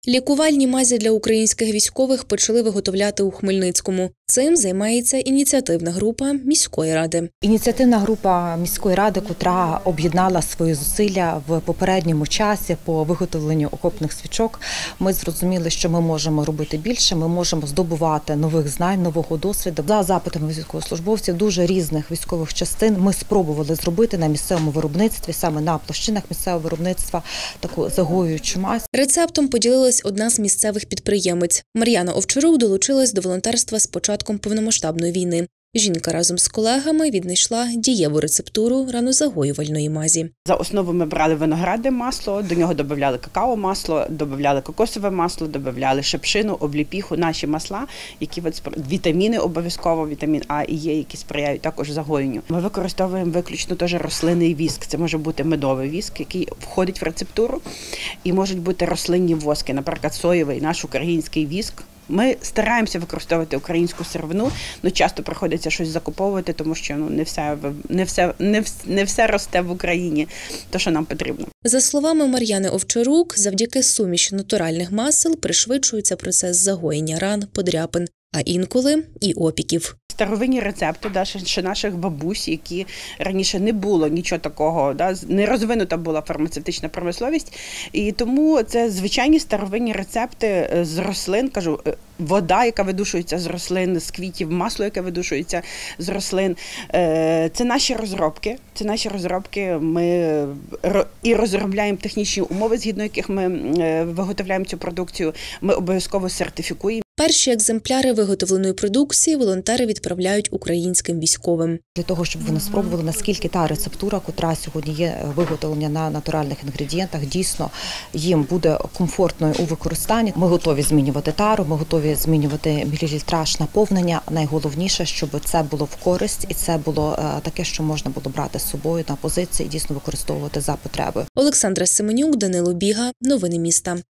Лікувальні мазі для українських військових почали виготовляти у Хмельницькому. Цим займається ініціативна група міської ради. Ініціативна група міської ради, котра об'єднала свої зусилля в попередньому часі по виготовленню окопних свічок. Ми зрозуміли, що ми можемо робити більше, ми можемо здобувати нових знань, нового досвіду. За запитами військовослужбовців дуже різних військових частин ми спробували зробити на місцевому виробництві, саме на площинах місцевого виробництва, таку загоюючу мазь. Рецептом поділилась одна з місцевих підприємець. Мар'яна Овчарук долучилась до волонтерства з початком повномасштабної війни. Жінка разом з колегами віднайшла дієву рецептуру ранозагоювальної мазі. За основу ми брали виноградне масло, до нього додавали какао-масло, додавали кокосове масло, додавали шипшину, обліпіху, наші масла, які вітаміни обов'язково, вітамін А і Е, які сприяють також загоєнню. Ми використовуємо виключно теж рослинний віск. Це може бути медовий віск, який входить в рецептуру, і можуть бути рослинні воски, наприклад, соєвий, наш український віск. Ми стараємося використовувати українську сировину, але часто приходиться щось закуповувати, тому що не все росте в Україні, то, що нам потрібно. За словами Мар'яни Овчарук, завдяки суміші натуральних масел пришвидшується процес загоєння ран, подряпин, а інколи і опіків. Старовинні рецепти, ще наших бабусь, які раніше не було нічого такого, не розвинута була фармацевтична промисловість, і тому це звичайні старовинні рецепти з рослин, кажу, вода, яка видушується з рослин, з квітів, масло, яке видушується з рослин. Це наші розробки, ми і розробляємо технічні умови, згідно яких ми виготовляємо цю продукцію, ми обов'язково сертифікуємо. Перші екземпляри виготовленої продукції волонтери відправляють українським військовим. Для того, щоб вони спробували, наскільки та рецептура, котра сьогодні є виготовлення на натуральних інгредієнтах, дійсно їм буде комфортною у використанні. Ми готові змінювати тару, ми готові змінювати мілілітраж наповнення. Найголовніше, щоб це було в користь і це було таке, що можна було брати з собою на позиції і дійсно використовувати за потребою. Олександра Семенюк, Данило Біга. Новини міста.